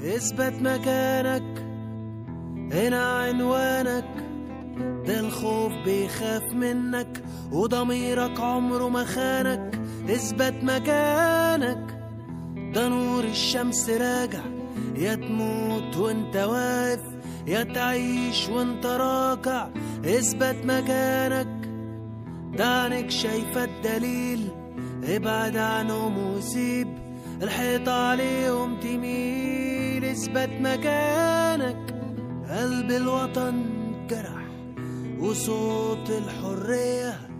اثبت مكانك، هنا عنوانك. ده الخوف بيخاف منك وضميرك عمره ما خانك. اثبت مكانك، ده نور الشمس راجع. يا تموت وانت واقف، يا تعيش وانت راكع. اثبت مكانك، ده عينك شايفة الدليل. ابعد عنهم وسيب الحيطة عليهم تميل. اثبت مكانك، قلب الوطن جرح وصوت الحرية